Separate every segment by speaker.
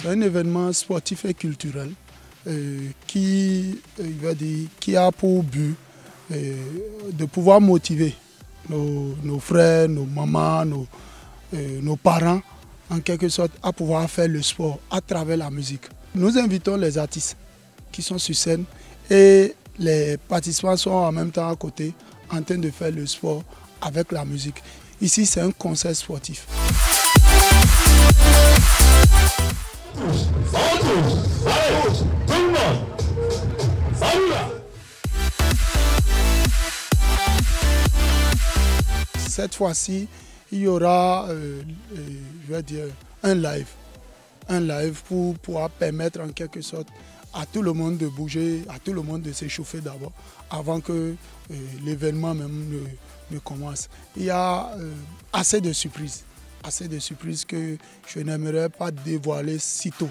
Speaker 1: C'est un événement sportif et culturel qui a pour but de pouvoir motiver nos frères, nos mamans, nos parents, en quelque sorte, à pouvoir faire le sport à travers la musique. Nous invitons les artistes qui sont sur scène et les participants sont en même temps à côté en train de faire le sport avec la musique. Ici, c'est un concert sportif. Cette fois-ci, il y aura je vais dire, un live pour pouvoir permettre en quelque sorte à tout le monde de bouger, à tout le monde de s'échauffer d'abord, avant que l'événement même ne commence. Il y a assez de surprises que je n'aimerais pas dévoiler si tôt.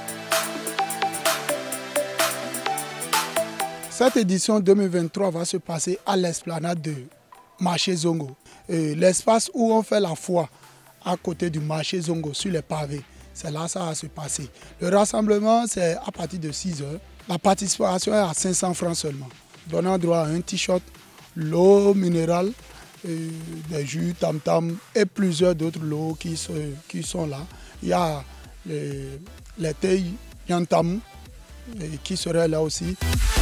Speaker 1: Cette édition 2023 va se passer à l'esplanade de Marché Zongo. L'espace où on fait la foire à côté du Marché Zongo, sur les pavés. C'est là que ça va se passer. Le rassemblement, c'est à partir de 6 h. La participation est à 500 francs seulement, donnant droit à un t-shirt, l'eau minérale, des jus tam-tam et plusieurs d'autres lots qui sont là. Il y a les thés yantam qui seraient là aussi.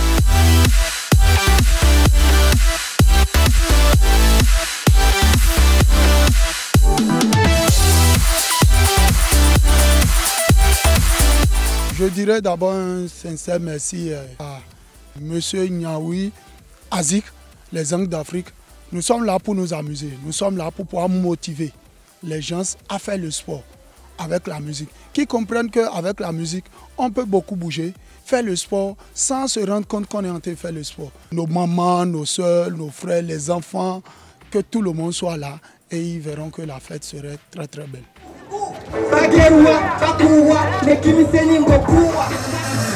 Speaker 1: Je dirais d'abord un sincère merci à M. Nyaoui Azik, les Angles d'Afrique. Nous sommes là pour nous amuser, nous sommes là pour pouvoir motiver les gens à faire le sport avec la musique. Qui comprennent qu'avec la musique, on peut beaucoup bouger, faire le sport sans se rendre compte qu'on est en train de faire le sport. Nos mamans, nos soeurs, nos frères, les enfants, que tout le monde soit là et ils verront que la fête serait très très belle.